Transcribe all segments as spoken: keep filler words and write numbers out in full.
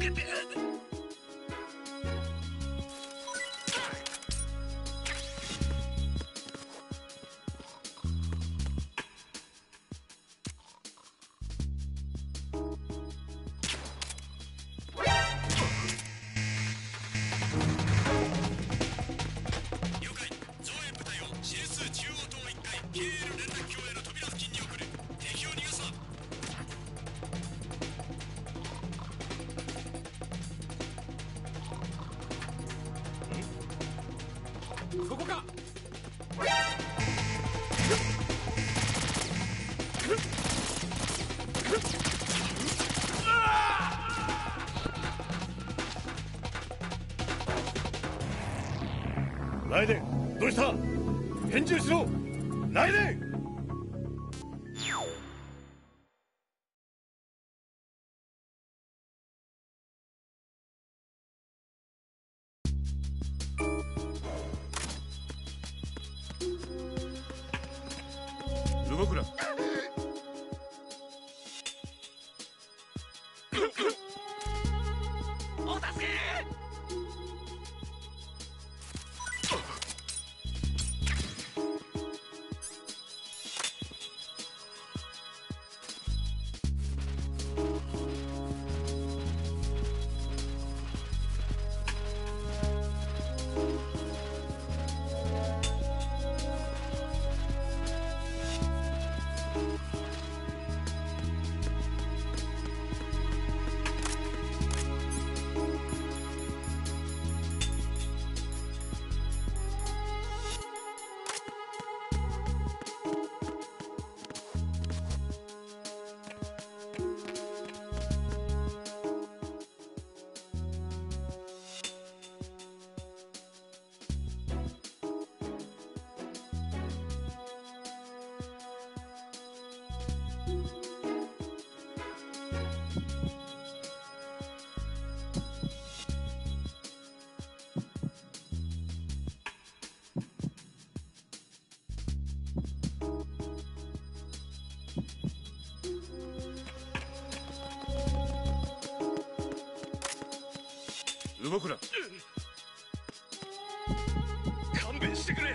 助けて。 ここか。 ライデン、どうした？返事をしろ。ライデン。動くな。 お助け。 動くな。 勘弁してくれ。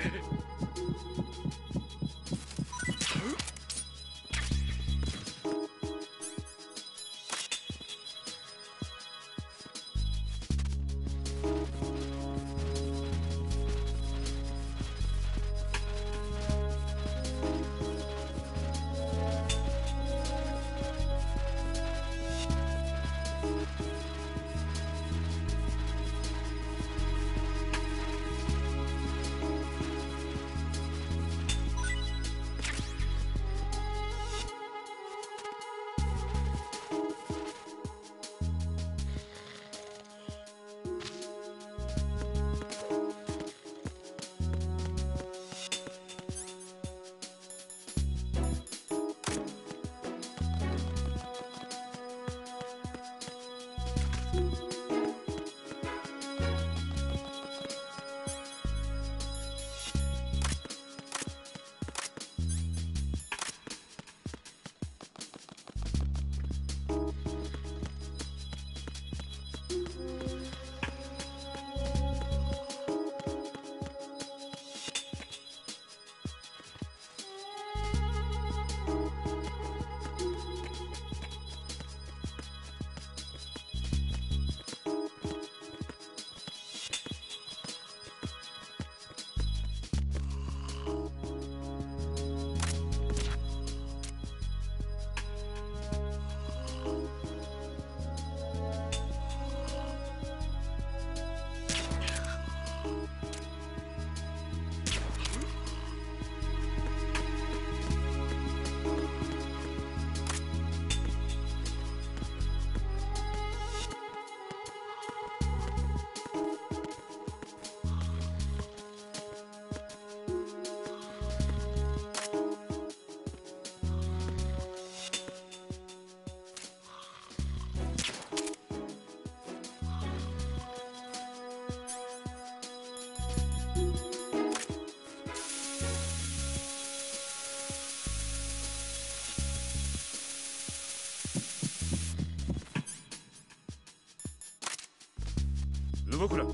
動くな。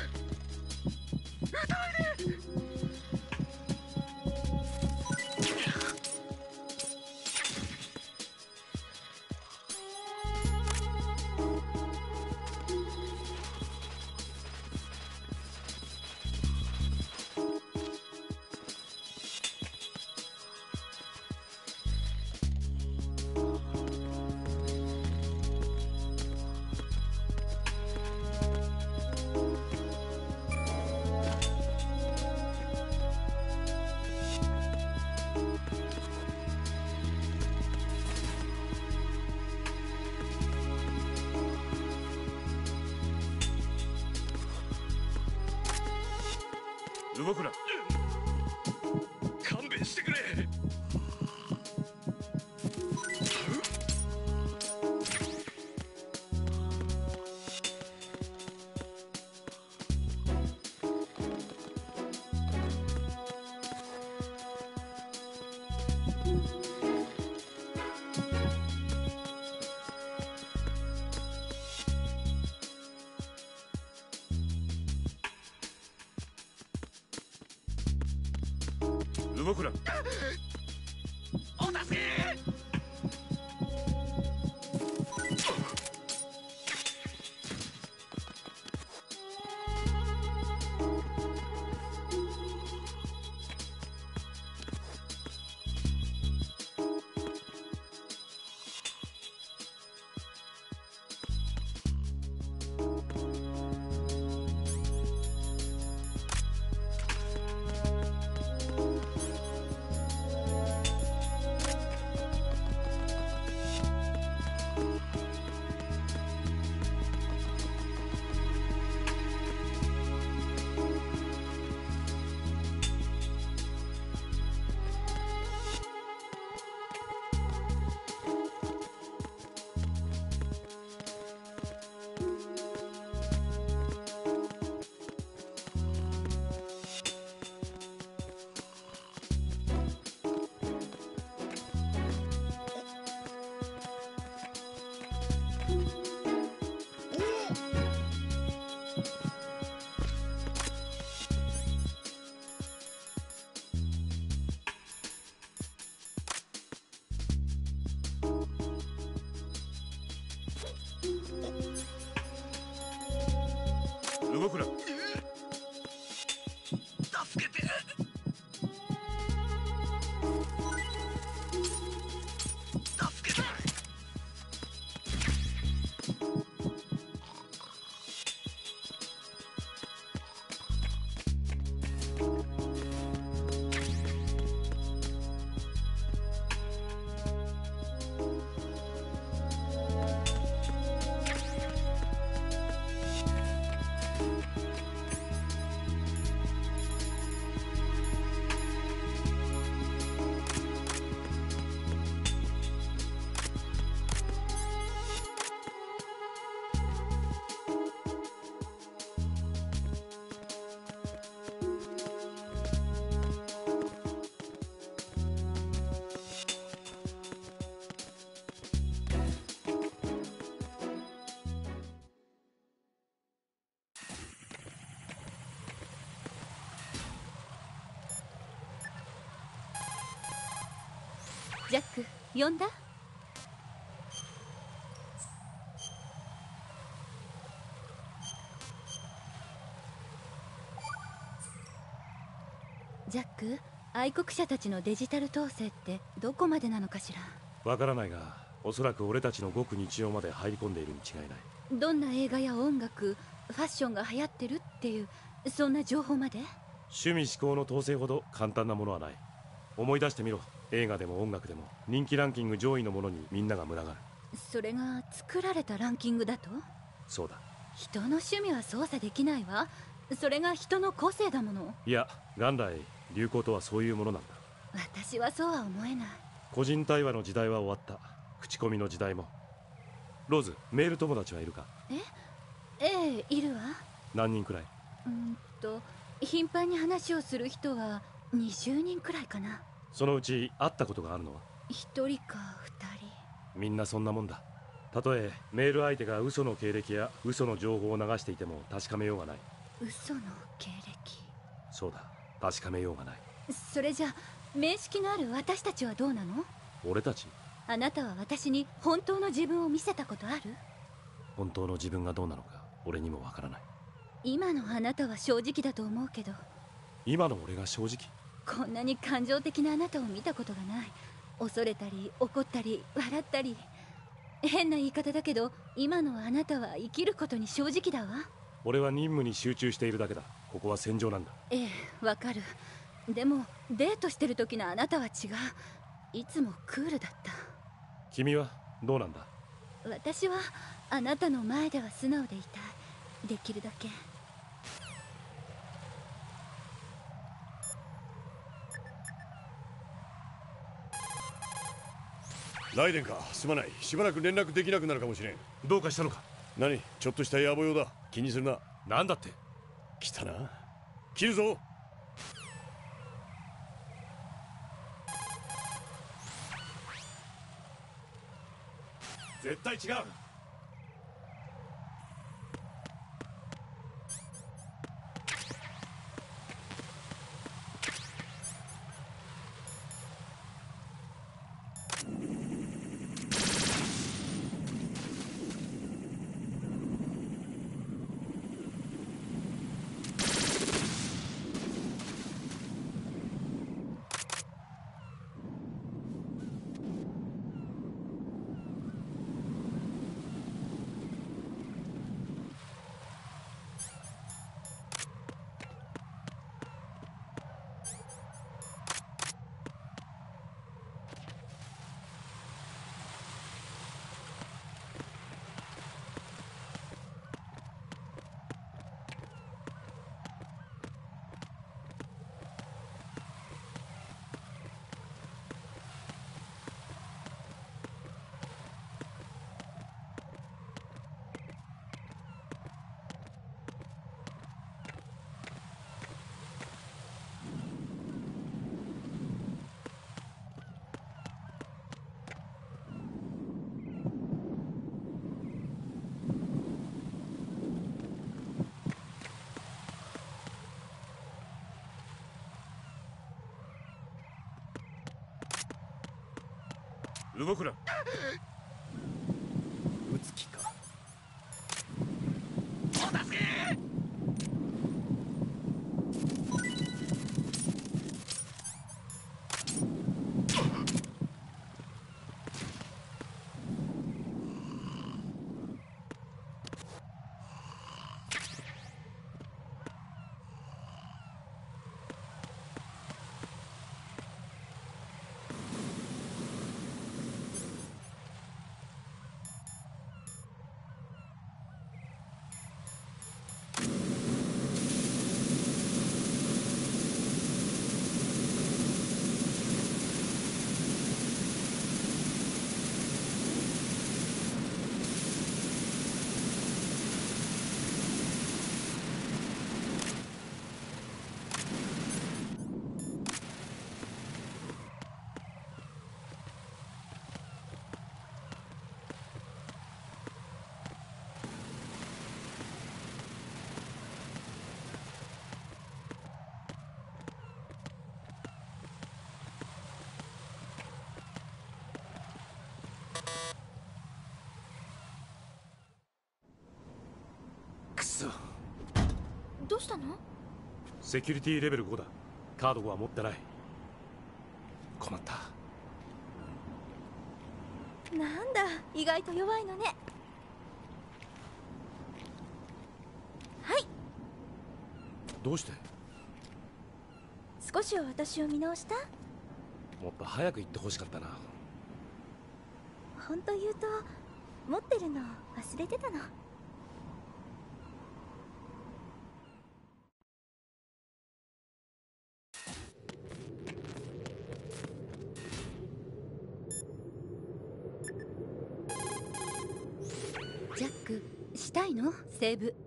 動くな。 勘弁してくれ。 動くな。 お助け。 動くな。 助けて。助けて。 ジャック、呼んだ？ジャック、愛国者たちのデジタル統制ってどこまでなのかしら。 わからないが、おそらく俺たちのごく日常まで入り込んでいるに違いない。 どんな映画や音楽、ファッションが流行ってるっていう、そんな情報まで？ 趣味嗜好の統制ほど簡単なものはない。思い出してみろ。映画でも音楽でも人気ランキング上位のものにみんなが群がる。 それが作られたランキングだと？ そうだ。 人の趣味は操作できないわ。それが人の個性だもの。 いや、元来流行とはそういうものなんだ。 私はそうは思えない。 個人対話の時代は終わった。口コミの時代も。ローズ、メール友達はいるか？ えええ、いるわ。 何人くらい？ うんと頻繁に話をする人はにじゅうにんくらいかな。 そのうち会ったことがあるのは？ ひとりかふたり。 みんなそんなもんだ。 たとえメール相手が嘘の経歴や嘘の情報を流していても確かめようがない。 嘘の経歴。 そうだ、確かめようがない。 それじゃ面識のある私たちはどうなの？ 俺たち？ あなたは私に本当の自分を見せたことある？ 本当の自分がどうなのか俺にもわからない。 今のあなたは正直だと思うけど。 今の俺が正直？ こんなに感情的なあなたを見たことがない。恐れたり怒ったり笑ったり。変な言い方だけど今のあなたは生きることに正直だわ。 俺は任務に集中しているだけだ。ここは戦場なんだ。 ええ、わかる。でもデートしてる時のあなたは違う。いつもクールだった。 君はどうなんだ？ 私はあなたの前では素直でいたい。できるだけ。 ライデンか、すまない。しばらく連絡できなくなるかもしれん。 どうかしたのか？ 何？ちょっとした野暮用だ。気にするな。 なんだって？ 来たな。切るぞ。 絶対違う。動くな。 撃つ気か。 お助け。 くそ。 どうしたの？ セキュリティレベルごだ。カードごは持ってない。困った。 なんだ、意外と弱いのね。はい。 どうして？ 少しは私を見直した？ もっと早く言ってほしかったな。 本当言うと持ってるの忘れてたの。ジャック、したいの？セーブ。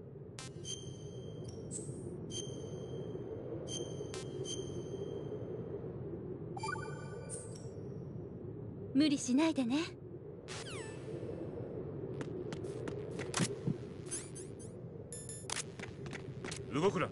無理しないでね。 動くな。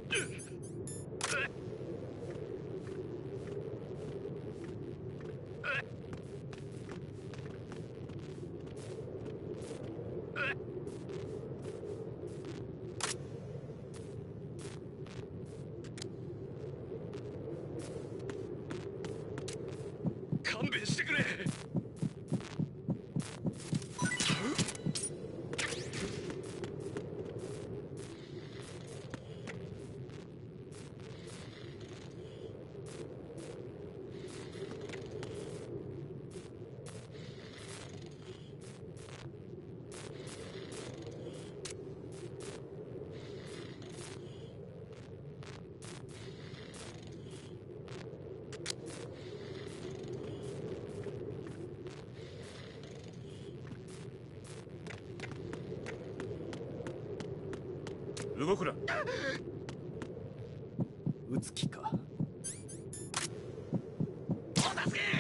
勘弁してくれ。 動くな。 撃つ気か。 お助け。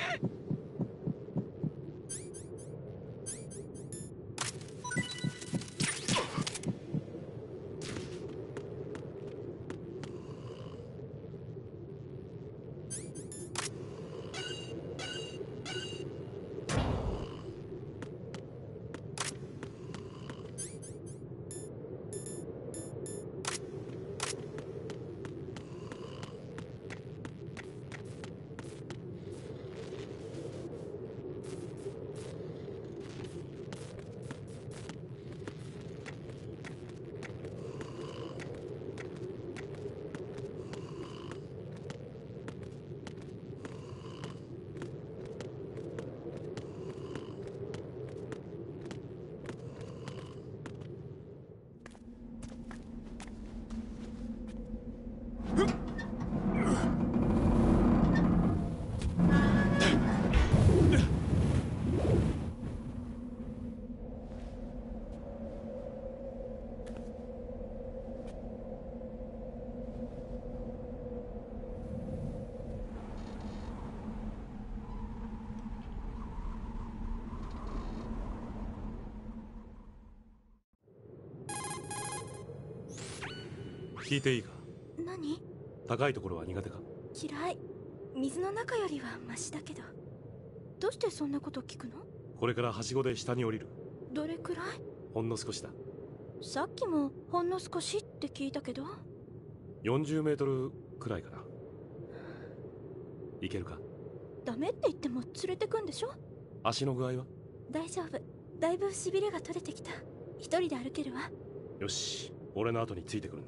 聞いていいか。 何？ 高いところは苦手か。 嫌い。水の中よりはマシだけど。どうしてそんなこと聞くの？ これからはしごで下に降りる。 どれくらい？ ほんの少しだ。 さっきもほんの少しって聞いたけど。 よんじゅうメートルくらいかな。いけるか。 ダメって言っても連れてくんでしょ？ 足の具合は？ 大丈夫。だいぶしびれが取れてきた。一人で歩けるわ。 よし、俺の後についてくるんだ。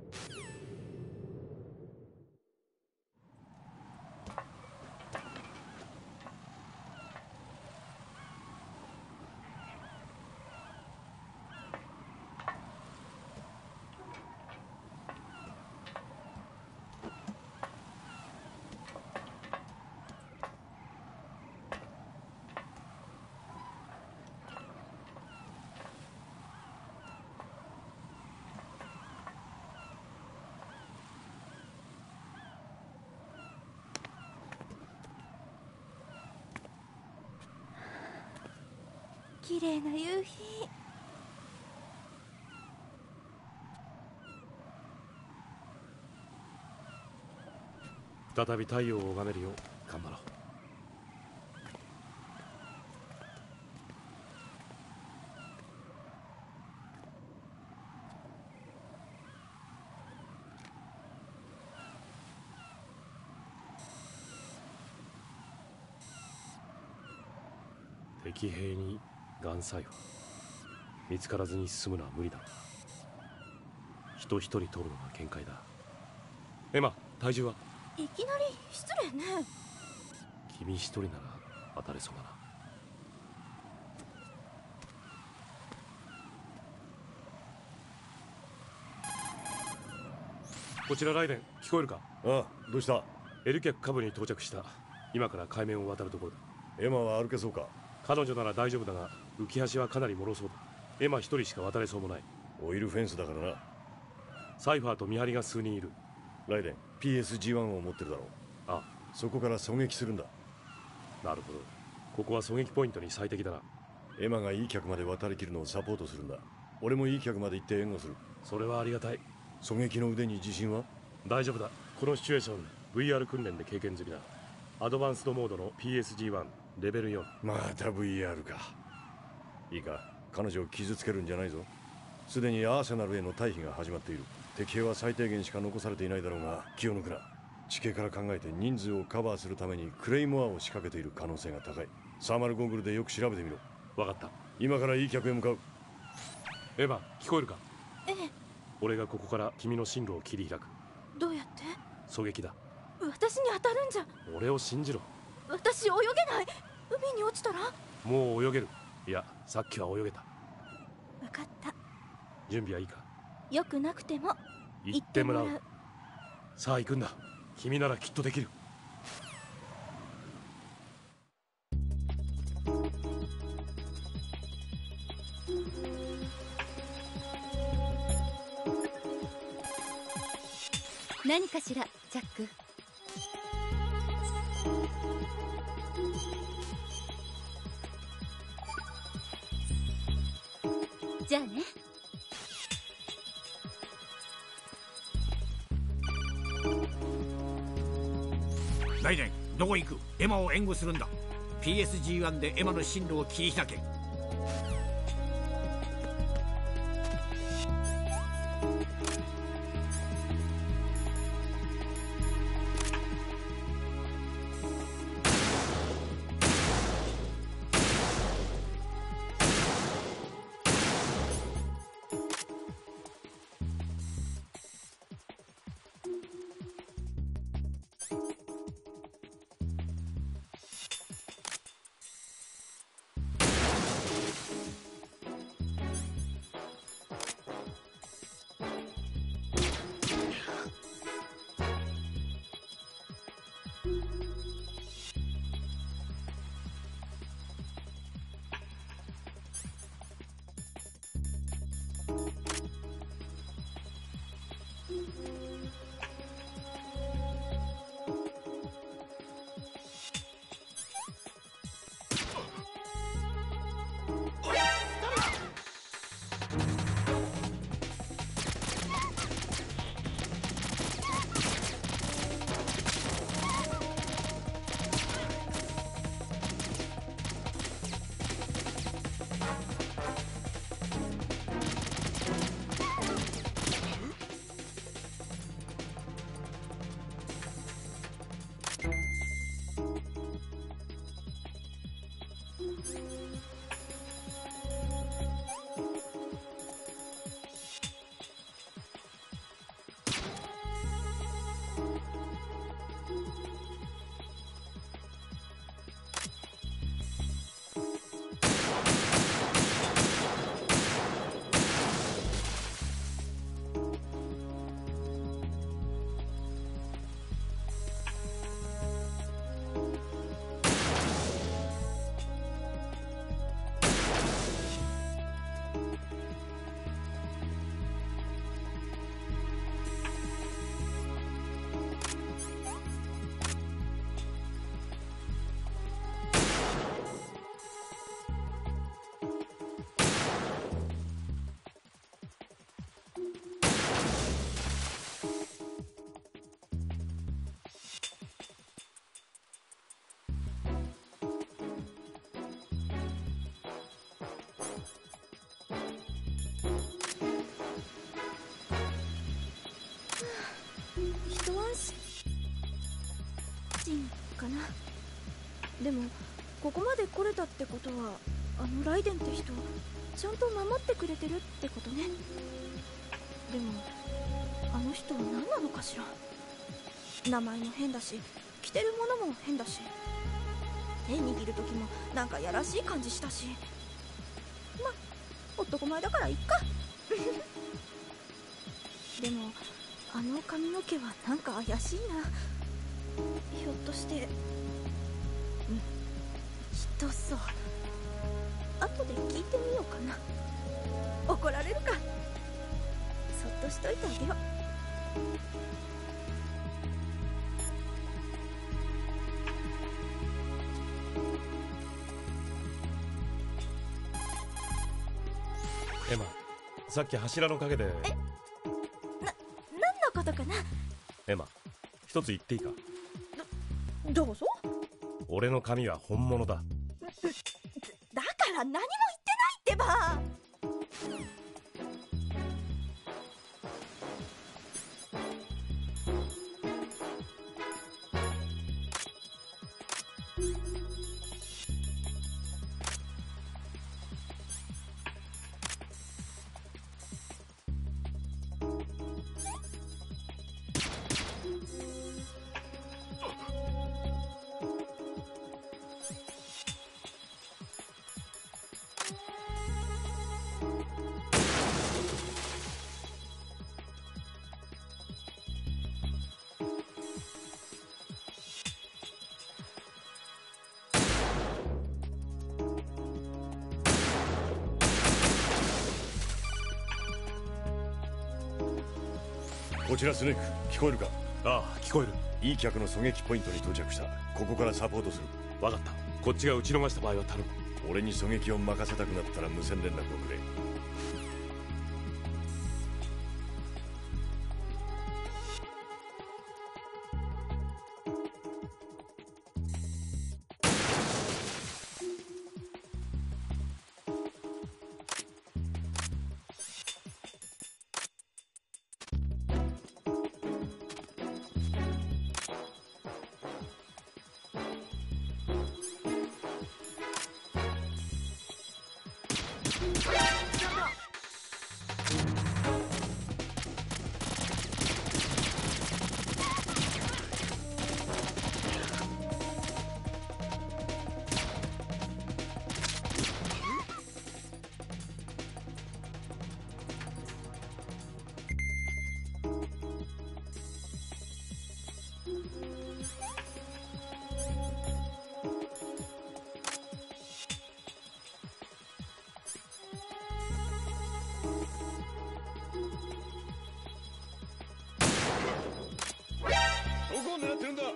綺麗な夕日。 再び太陽を拝めるよう頑張ろう。敵兵にガンサイファー見つからずに進むのは無理だろうな。人一人取るのが限界だ。エマ、体重は？ いきなり失礼ね。 君一人なら当たれそうだな。こちらライデン、聞こえるか？ ああ、どうした？ エル客下部に到着した。今から海面を渡るところだ。 エマは歩けそうか？ 彼女なら大丈夫だが、浮き橋はかなり脆そうだ。エマ一人しか渡れそうもない。 オイルフェンスだからな。 サイファーと見張りが数人いる。 ライデン ピーエスジーワン を持ってるだろう。 あ、 そこから狙撃するんだ。 なるほど。ここは狙撃ポイントに最適だな。 エマがいい客まで渡りきるのをサポートするんだ。俺もいい客まで行って援護する。 それはありがたい。 狙撃の腕に自信は？ 大丈夫だ。このシチュエーション ブイアール 訓練で経験済みだ。アドバンスドモードの ピーエスジーワン レベルよん。 また ブイアール か。いいか、彼女を傷つけるんじゃないぞ。すでにアーセナルへの退避が始まっている。敵兵は最低限しか残されていないだろうが気を抜くな。地形から考えて人数をカバーするためにクレイモアを仕掛けている可能性が高い。サーマルゴーグルでよく調べてみろ。 分かった。 今からいい客へ向かう。 エヴァ、聞こえるか？ ええ。 俺がここから君の進路を切り開く。 どうやって？ 狙撃だ。 私に当たるんじゃ。 俺を信じろ。 私泳げない。海に落ちたら？ もう泳げる。いや、さっきは泳げた。 分かった。 準備はいいか？ よくなくても行ってもらう。さあ行くんだ。君ならきっとできる。 何かしら、ジャック。じゃあね。 ライデン、どこ行く？エマを援護するんだ。 ピーエスジーワン でエマの進路を切り開け。 かな。でもここまで来れたってことはあのライデンって人ちゃんと守ってくれてるってことね。でもあの人は何なのかしら。名前も変だし着てるものも変だし手握る時もなんかやらしい感じしたし、ま男前だからいっかでもあの髪の毛はなんか怪しいな。ひょっとしてうんきっとそう。後で聞いてみようかな。怒られるか。そっとしといてあげよう。 エマ、さっき柱の陰で。 え、な、 ことかな。 エマ、一つ言っていいか。 どうぞ。 俺の髪は本物だ。 だから何も言ってないってば。 こちらスネーク、聞こえるか。 ああ、聞こえる。 いい客の狙撃ポイントに到着した。ここからサポートする。 分かった。こっちが撃ち逃した場合は頼む。 俺に狙撃を任せたくなったら無線連絡をくれ。 どこを狙ってるんだ。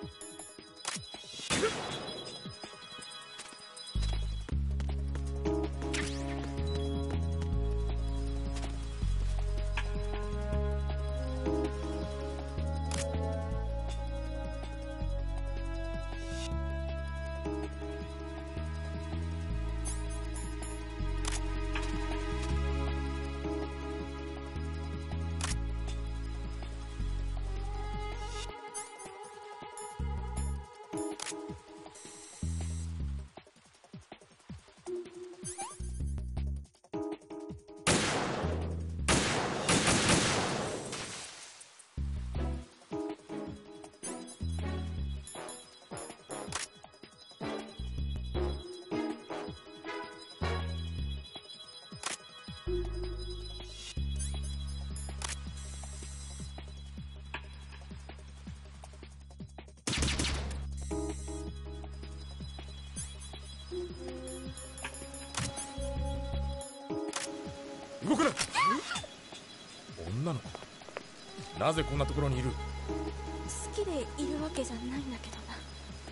動くな。女の子、なぜこんなところにいる。 好きでいるわけじゃないんだけどな。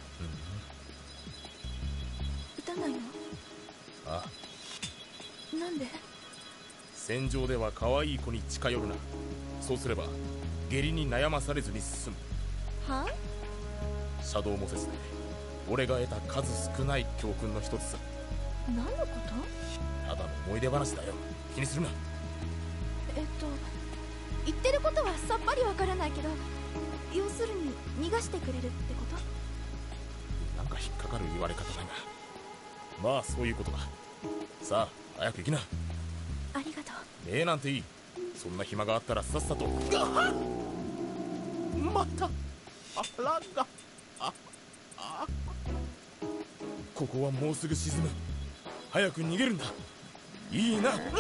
撃たないの？ ああ。なんで？ 戦場では可愛い子に近寄るな。そうすれば下痢に悩まされずに済む。 は？ シャドウモセスで俺が得た数少ない教訓の一つさ。 何のこと？ ただの思い出話だよ。気にするな。 えっと言ってることはさっぱりわからないけど、要するに逃がしてくれるってこと？ なんか引っかかる言われ方だが、まあそういうことだ。さあ早く行きな。 ありがとう。ねえなんていい。そんな暇があったらさっさと。 また腹が。ああここはもうすぐ沈む。早く逃げるんだ。いいな。待って。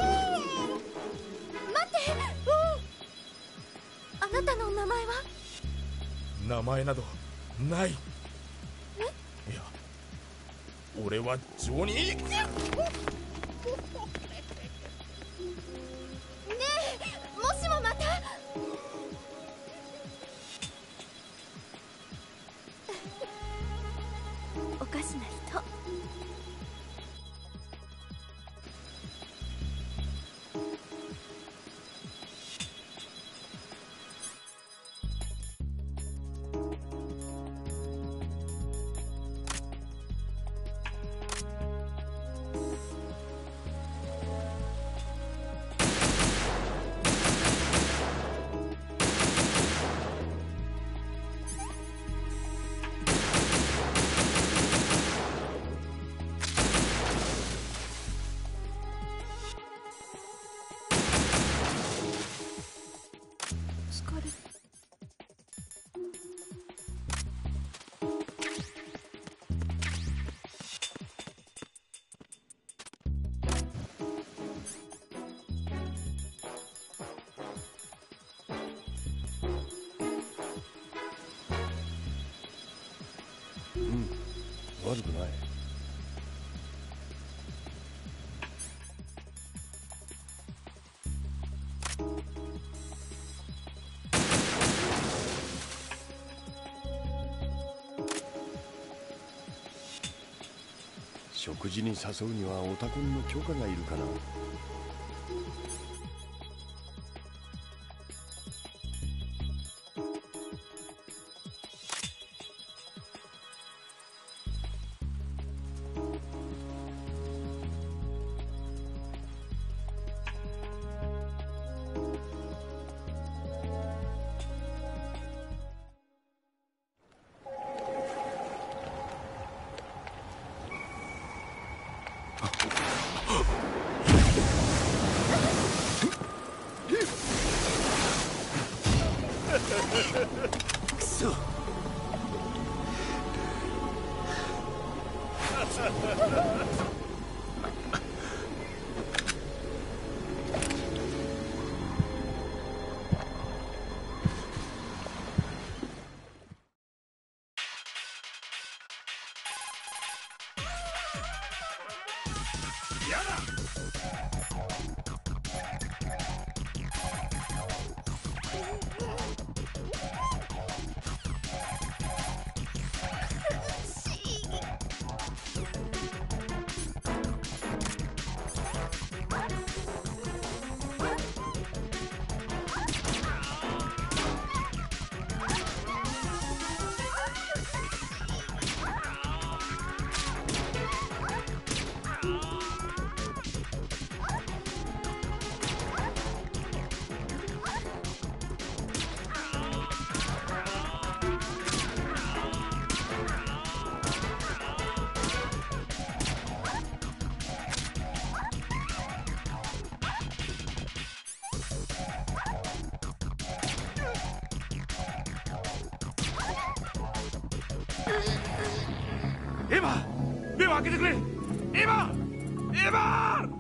あなたの名前は？ 名前などない。 え？ いや、俺はジョニー。ねえ、もしもまた。おかしな人。 悪くない。食事に誘うにはオタクンの許可がいるかな。 くそ。 エヴァ、目を開けてくれ。エヴァ、エヴァ。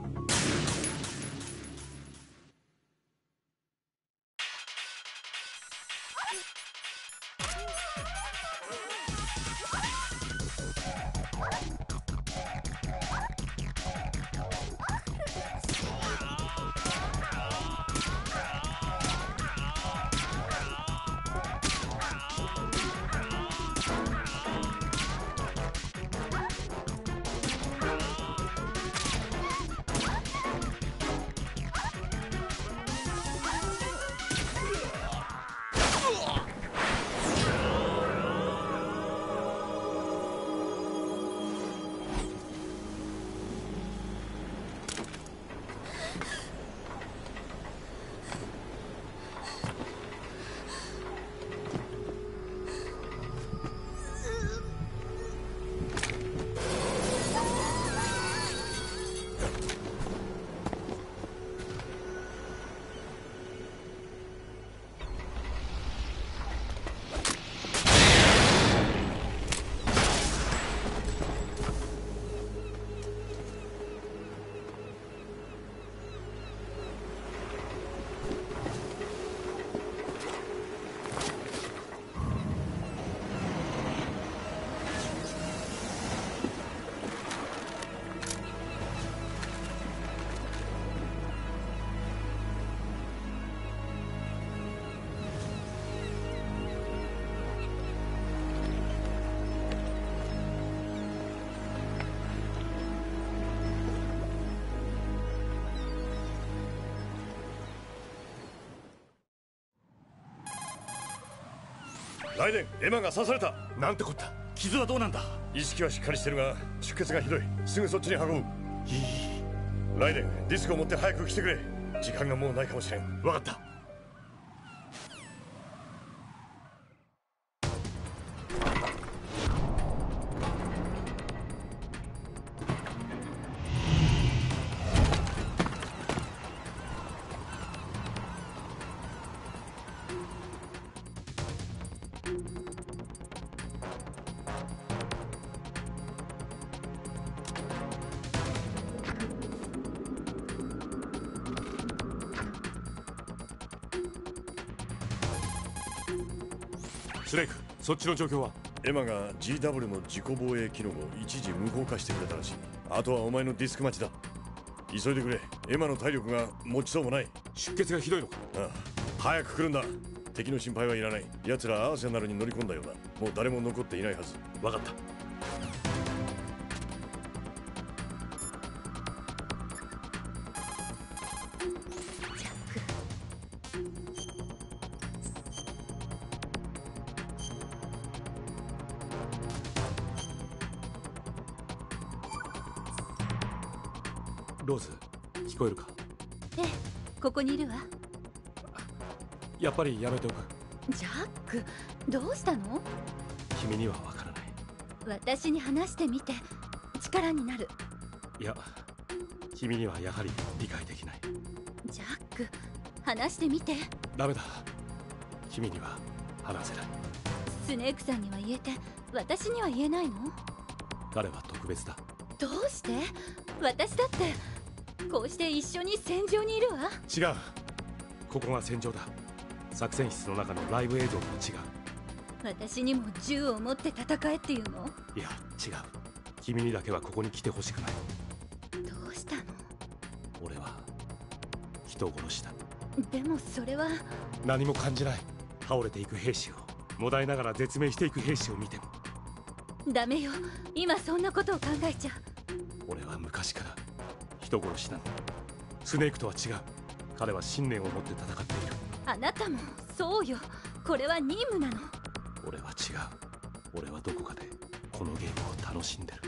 ライデン、エマが刺された。 なんてこった。傷はどうなんだ。 意識はしっかりしてるが出血がひどい。すぐそっちに運ぶ。いい。ライデン、ディスクを持って早く来てくれ。時間がもうないかもしれん。 分かった。 スネーク、そっちの状況は？ エマが ジーダブリュー の自己防衛機能を一時無効化してくれたらしい。あとはお前のディスク待ちだ。急いでくれ。エマの体力が持ちそうもない。 出血がひどいのか？ ああ、早く来るんだ。敵の心配はいらない。奴らアーセナルに乗り込んだようだ。もう誰も残っていないはず。 分かった。ローズ、聞こえるか？ ええ、ここにいるわ。 やっぱりやめておく。 ジャック、どうしたの？ 君にはわからない。 私に話してみて。力になる。 いや、君にはやはり理解できない。 ジャック、話してみて。 ダメだ。君には話せない。 スネークさんには言えて、私には言えないの？ 彼は特別だ。 どうして？私だってこうして一緒に戦場にいるわ。 違う。ここが戦場だ。作戦室の中のライブ映像と違う。 私にも銃を持って戦えっていうの？ いや、違う。君にだけはここに来てほしくない。 どうしたの？ 俺は人殺しだ。 でもそれは。 何も感じない。倒れていく兵士を、もだえながら絶命していく兵士を見ても。 ダメよ、今そんなことを考えちゃ。 俺は昔から人殺しなんだ。スネークとは違う。彼は信念を持って戦っている。 あなたもそうよ。これは任務なの。 俺は違う。俺はどこかでこのゲームを楽しんでる。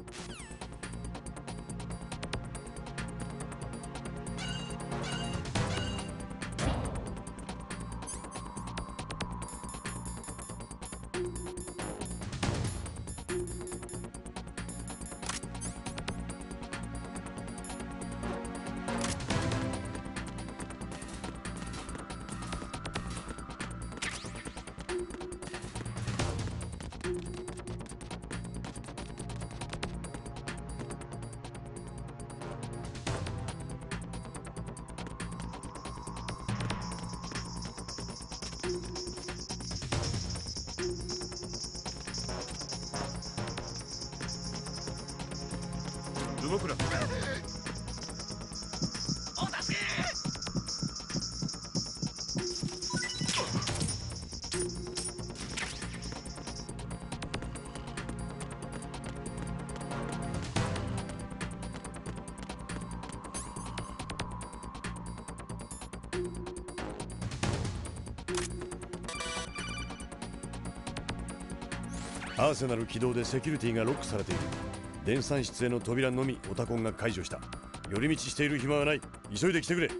動くな。 アーセナル起動でセキュリティがロックされている。電算室への扉のみオタコンが解除した。寄り道している暇はない。急いで来てくれ。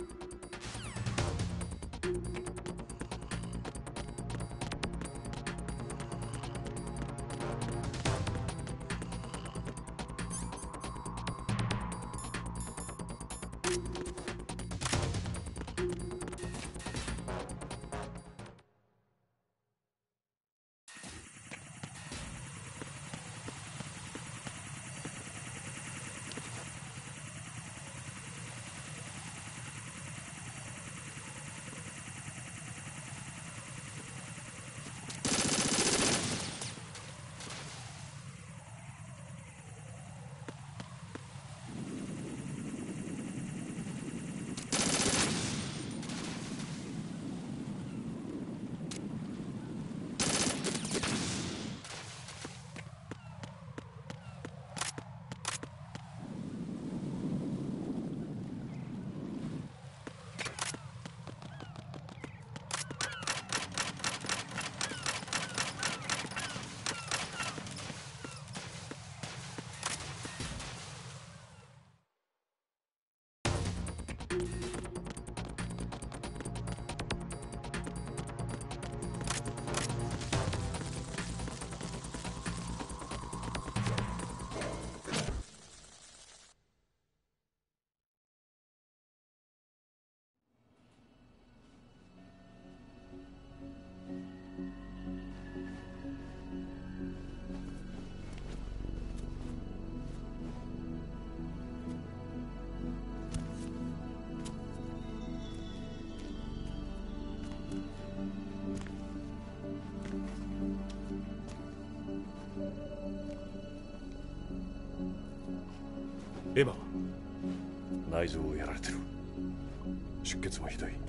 エマは内臓をやられてる。出血もひどい。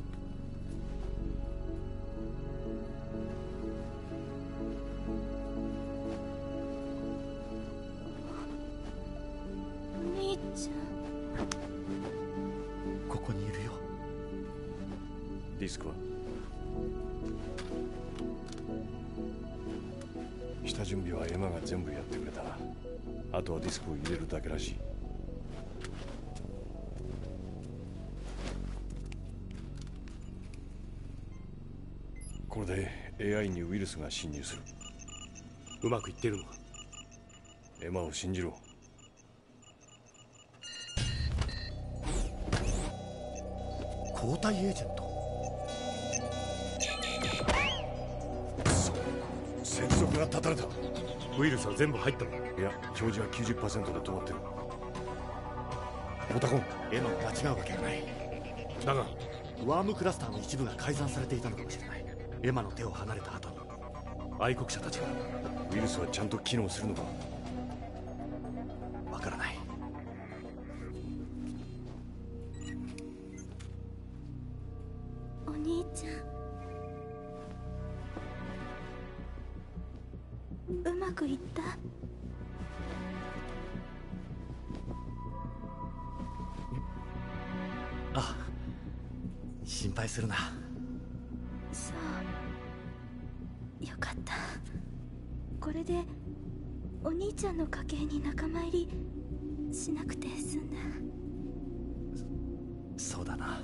お兄ちゃん。 ここにいるよ。 ディスクは下準備はエマが全部やってくれた。あとはディスクを入れるだけらしい。これで エーアイ にウイルスが侵入する。 うまくいってるのか？ エマを信じろ。 交代エージェント。 くそ、接続が断たれた。 ウイルスは全部入ったのか？ いや、表示は きゅうじゅっパーセント で止まってる。オタコン、 エマを間違うわけがない。 だがワームクラスターの一部が改ざんされていたのかもしれない。エマの手を離れた後に。 愛国者たちが。 ウイルスはちゃんと機能するのか？ わからない。 お兄ちゃん、うまくいった？ あ、心配するな。 そう、よかった。これでお兄ちゃんの家系に仲間入りしなくて済んだ。 そうだな。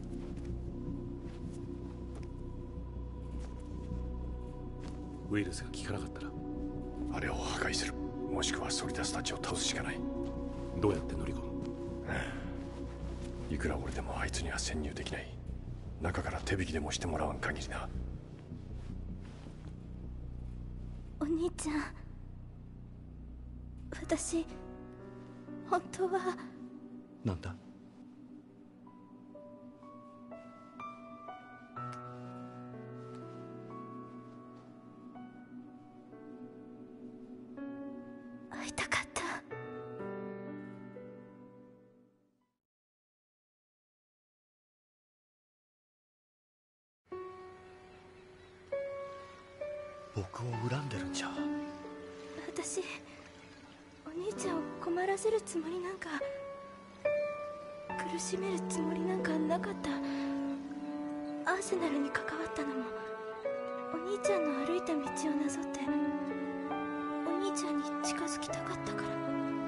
ウイルスが効かなかったらあれを破壊する、もしくはソリダスたちを倒すしかない。 どうやって乗り込む？ いくら俺でもあいつには潜入できない。中から手引きでもしてもらわん限りな。 お兄ちゃん、私本当は。 なんだ？ 会いたかった。 僕を恨んでるんじゃ。 私、お兄ちゃんを困らせるつもりなんか、苦しめるつもりなんかなかった。アーセナルに関わったのもお兄ちゃんの歩いた道をなぞってお兄ちゃんに近づきたかったから。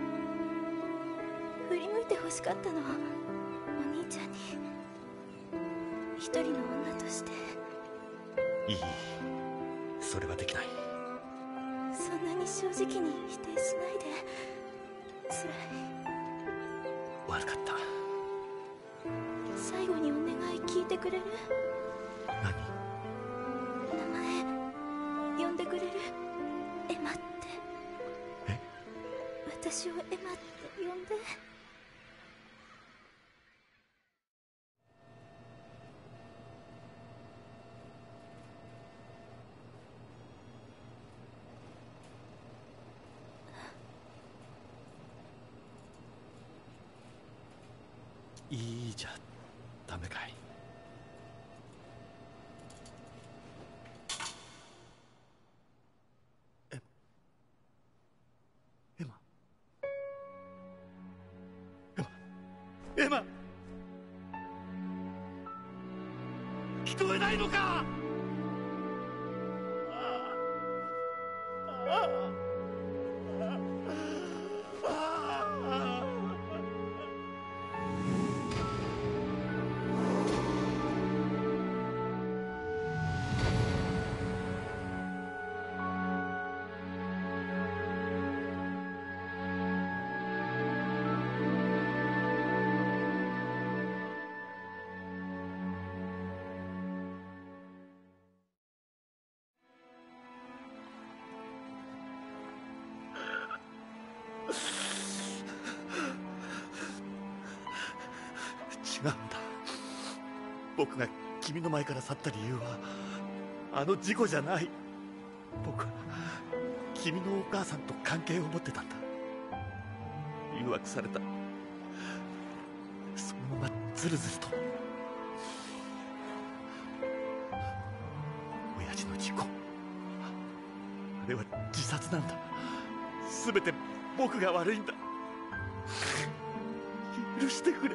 振り向いて欲しかったのはお兄ちゃんに、一人の女として。 いい、それはできない。 そんなに正直に否定しないで。辛い。 悪かった。 最後にお願い聞いてくれる？ 何？ 名前呼んでくれる？エマって。 え？ 私をエマって呼んで。 いいじゃダメかい？え、エマ、エマ、エマ、聞こえないのか？違うんだ。僕が君の前から去った理由はあの事故じゃない。僕は君のお母さんと関係を持ってたんだ。誘惑されたずるずると。親父の事故、あれは自殺なんだ。全て僕が悪いんだ。許してくれ。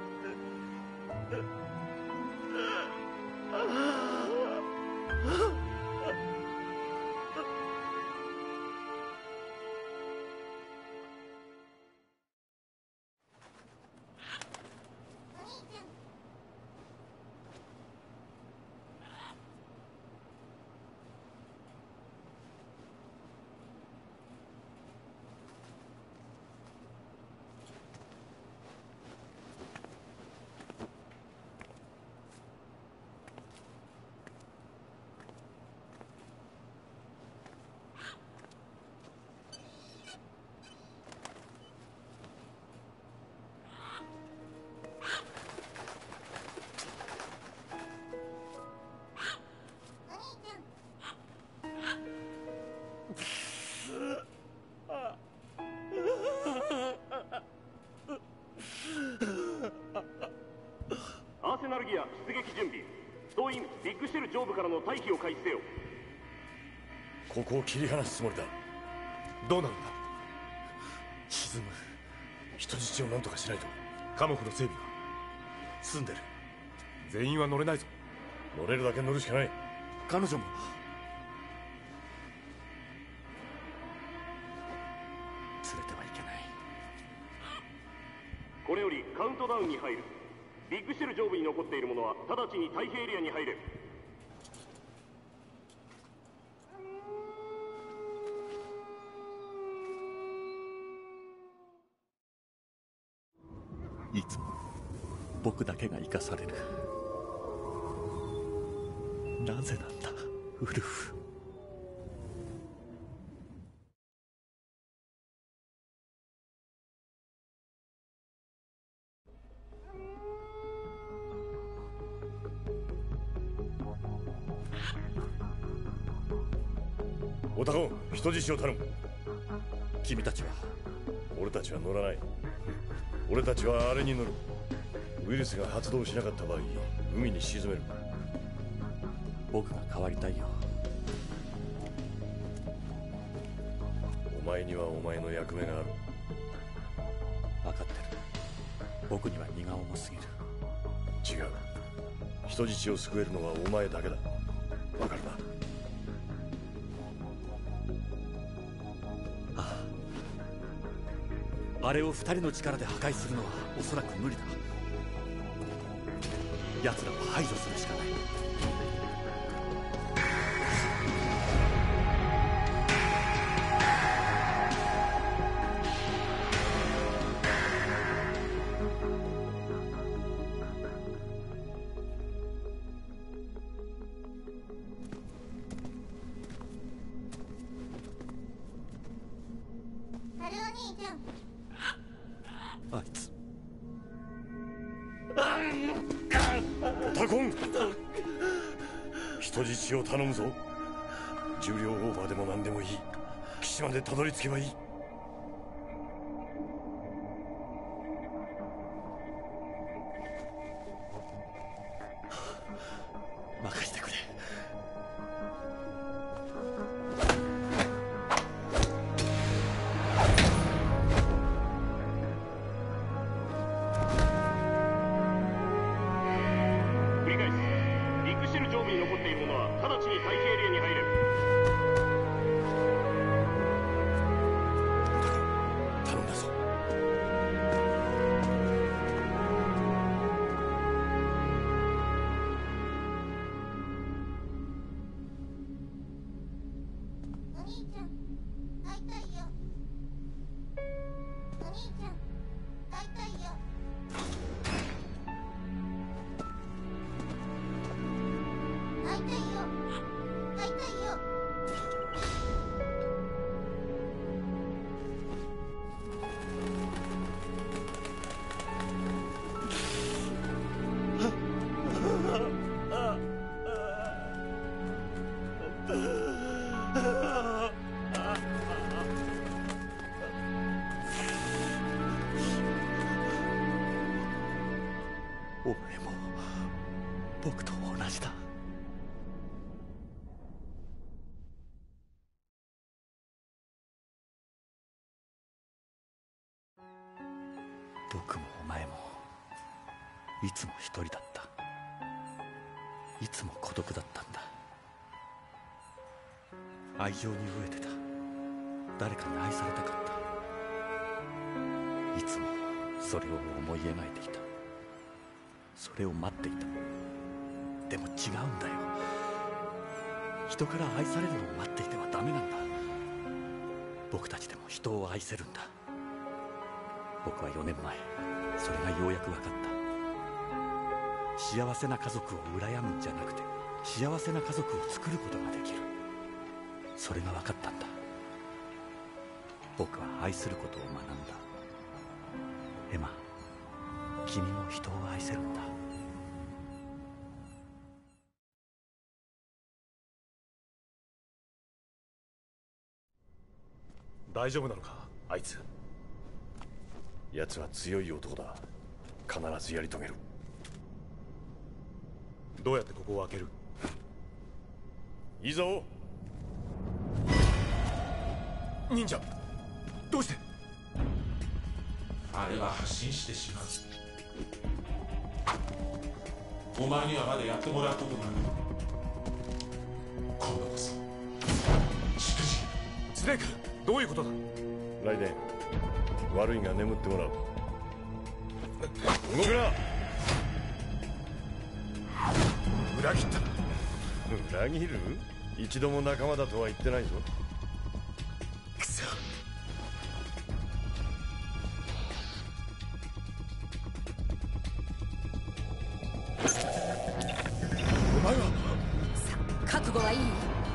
アーセナルギア出撃準備。総員ビッグシェル上部からの退避を開始せよ。 ここを切り離すつもりだ。 どうなるんだ。 沈む。人質を何とかしないと。 カモフの整備は済んでる。 全員は乗れないぞ。 乗れるだけ乗るしかない。 彼女も連れてはいけない。 これよりカウントダウンに入る。ビッグシェル上部に残っている者は直ちに退避エリアに入れ。 いつも僕だけが生かされる。なぜなんだ、ウルフ。 オタコ、人質を頼む。 君たちは？ 俺たちは乗らない。俺たちはあれに乗る。ウイルスが発動しなかった場合、海に沈める。 僕が代わりたいよ。 お前にはお前の役目がある。 分かってる。僕には荷が重すぎる。 違う。人質を救えるのはお前だけだ。分かるな。 ああ。あれを二人の力で破壊するのはおそらく無理だ。奴らを排除するしかない。あいつタコン、人質を頼むぞ。重量オーバーでも何でもいい。岸までたどり着けばいい。 任せてくれ。 繰り返す。ビッグシェル上部に残っている者は直ちに退避エリアに入れ。 頼んだぞ。 お兄ちゃん、会いたいよ。お兄ちゃん、会いたいよ。会いたいよ。会いたいよ。 お前も僕と同じだ。僕もお前もいつも一人だった。いつも孤独だったんだ。愛情に飢えてた。誰かに愛されたかった。いつもそれを思い描いていた。それを待っていた。でも違うんだよ。人から愛されるのを待っていてはダメなんだ。僕たちでも人を愛せるんだ。僕はよねんまえそれがようやく分かった。幸せな家族を羨むんじゃなくて、幸せな家族を作ることができる。それが分かったんだ。僕は愛することを学んだ。エマ、君も人を愛せるんだ。 大丈夫なのか、あいつ。 奴は強い男だ。必ずやり遂げる。 どうやってここを開ける？ いいぞ。 忍者、どうして？ あれは発信してしまう。お前にはまだやってもらうことがある。今度こそしくじ。 スネーク、どういうことだ？ ライデン、悪いが眠ってもらう。動くな。 裏切ったな。 裏切る？一度も仲間だとは言ってないぞ。 くそ。お前は。 さあ、覚悟はいい？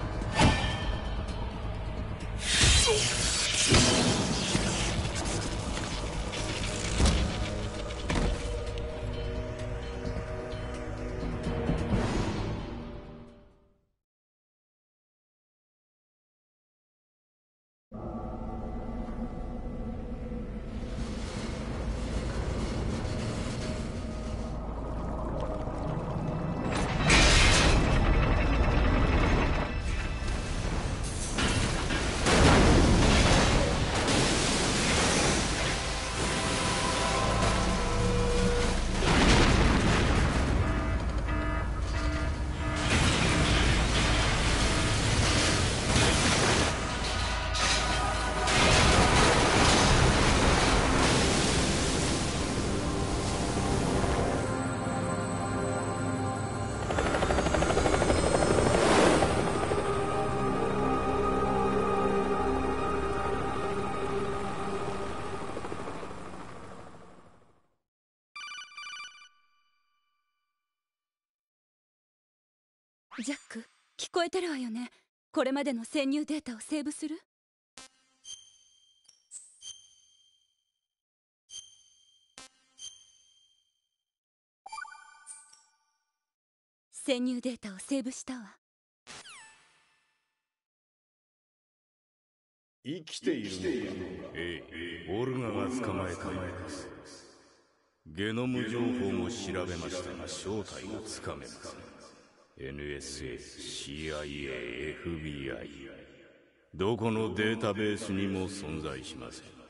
ジャック、聞こえてるわよね。これまでの潜入データをセーブする？潜入データをセーブしたわ。 生きているのか？ ええ、オルガが捕まえたのです。ゲノム情報も調べましたが正体がつかめません。エヌエスエー、シーアイエー、エフビーアイ、どこのデータベースにも存在しません。